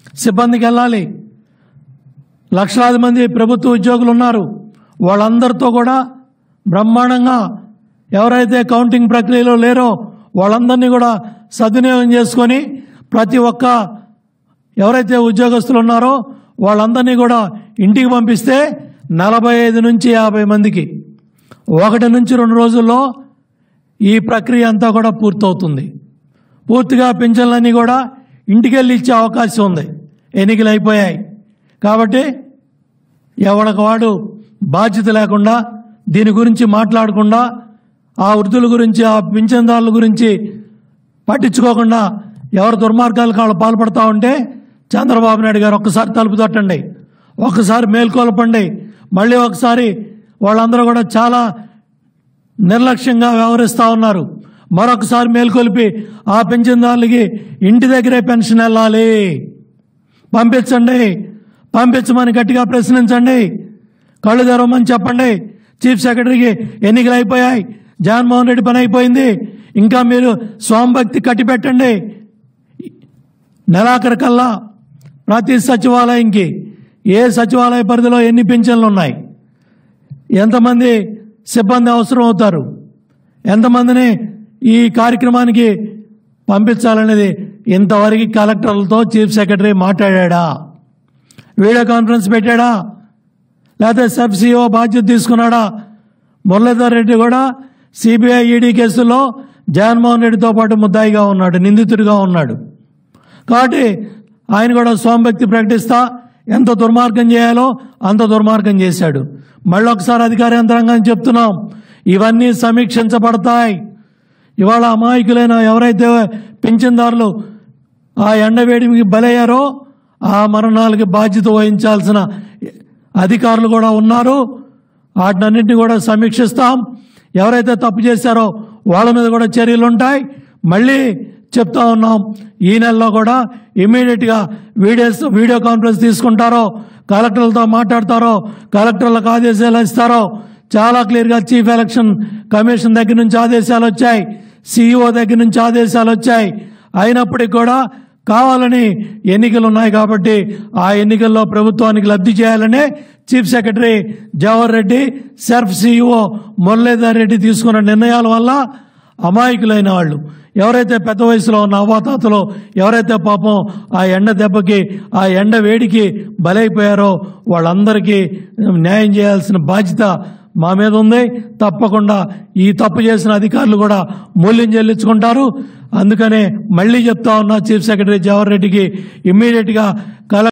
సిబ్బందికి వెళ్ళాలి. లక్షలాది మంది ప్రభుత్వ ఉద్యోగులు ఉన్నారు. వాళ్ళందరితో కూడా బ్రహ్మాండంగా ఎవరైతే కౌంటింగ్ ప్రక్రియలో లేరో వాళ్ళందరినీ కూడా సద్వినియోగం చేసుకొని ప్రతి ఒక్క ఎవరైతే ఉద్యోగస్తులు ఉన్నారో వాళ్ళందరినీ కూడా ఇంటికి పంపిస్తే 45 నుంచి 50 మందికి 1 నుంచి 2 రోజుల్లో ఈ ప్రక్రియ అంతా కూడా పూర్తవుతుంది. పూర్తిగా పింఛన్లన్నీ కూడా ఇంటికెళ్ళి ఇచ్చే అవకాశం ఉంది. ఎన్నికలు అయిపోయాయి కాబట్టి ఎవరికి వాడు బాధ్యత లేకుండా దీని గురించి మాట్లాడకుండా ఆ వృద్ధుల గురించి ఆ పింఛన్దారుల గురించి పట్టించుకోకుండా ఎవరు దుర్మార్గాలకు వాళ్ళు పాల్పడతా ఉంటే చంద్రబాబు నాయుడు గారు ఒక్కసారి తలుపు తట్టండి, ఒక్కసారి మేల్కొల్పండి. మళ్ళీ ఒకసారి వాళ్ళందరూ కూడా చాలా నిర్లక్ష్యంగా వ్యవహరిస్తూ ఉన్నారు. మరొకసారి మేల్కొల్పి ఆ పింఛన్దారులకి ఇంటి దగ్గరే పెన్షన్ వెళ్ళాలి, పంపించండి, పంపించమని గట్టిగా ప్రశ్నించండి, కళ్ళు తెరవమని చెప్పండి. చీఫ్ సెక్రటరీకి ఎన్నికలు అయిపోయాయి, జగన్మోహన్ రెడ్డి పని అయిపోయింది, ఇంకా మీరు స్వామిభక్తి కట్టిపెట్టండి. నెలాఖరు కల్లా ప్రతి సచివాలయంకి ఏ సచివాలయ పరిధిలో ఎన్ని పింఛన్లు ఉన్నాయి, ఎంతమంది సిబ్బంది అవసరం అవుతారు, ఎంతమందిని ఈ కార్యక్రమానికి పంపించాలనేది ఇంతవరకు కలెక్టర్లతో చీఫ్ సెక్రటరీ మాట్లాడా? వీడియో కాన్ఫరెన్స్ పెట్టాడా? లేకపోతే సబ్ సిఇఓ బాధ్యత తీసుకున్నాడా? మురళీధర్ రెడ్డి కూడా సిబిఐ ఈడీ కేసుల్లో జగన్మోహన్ రెడ్డితో పాటు ముద్దాయిగా ఉన్నాడు, నిందితుడిగా ఉన్నాడు. కాబట్టి ఆయన కూడా స్వామిభక్తి ప్రకటిస్తా ఎంత దుర్మార్గం చేయాలో అంత దుర్మార్గం చేశాడు. మళ్ళీ ఒకసారి అధికార యంత్రాంగాన్ని చెప్తున్నాం, ఇవన్నీ సమీక్షించబడతాయి. ఇవాళ అమాయకులైన ఎవరైతే పింఛన్దారులు ఆ ఎండవేడికి బలయ్యారో ఆ మరణాలకి బాధ్యత వహించాల్సిన అధికారులు కూడా ఉన్నారు. వాటినన్నింటినీ కూడా సమీక్షిస్తాం. ఎవరైతే తప్పు చేశారో వాళ్ళ మీద కూడా చర్యలు ఉంటాయి. మళ్ళీ చెప్తా ఉన్నాం, ఈ నెలలో కూడా ఇమ్మీడియట్గా వీడియో కాన్ఫరెన్స్ తీసుకుంటారో, కలెక్టర్లతో మాట్లాడతారో, కలెక్టర్లకు ఆదేశాలు ఇస్తారో చాలా క్లియర్గా చీఫ్ ఎలక్షన్ కమిషన్ దగ్గర నుంచి ఆదేశాలు వచ్చాయి, సిఇఓ దగ్గర నుంచి ఆదేశాలు వచ్చాయి. అయినప్పటికీ కూడా కావాలని ఎన్నికలు ఉన్నాయి కాబట్టి ఆ ఎన్నికల్లో ప్రభుత్వానికి లబ్ధి చేయాలనే chief secretary Jawahar Reddy, SERP CEO Muralidhar Reddy తీసుకున్న నిర్ణయాల వల్ల అమాయకులైన వాళ్ళు ఎవరైతే పెద్ద వయసులో ఉన్న అవ్వాతాతలో ఎవరైతే పాపం ఆ ఎండ దెబ్బకి ఆ ఎండ వేడికి బలైపోయారో వాళ్ళందరికీ న్యాయం చేయాల్సిన బాధ్యత మా మీద ఉంది. తప్పకుండా ఈ తప్పు చేసిన అధికారులు కూడా మూల్యం చెల్లించుకుంటారు. అందుకనే మళ్ళీ చెప్తా ఉన్నా, చీఫ్ సెక్రటరీ జవహర్ రెడ్డికి ఇమ్మీడియట్గా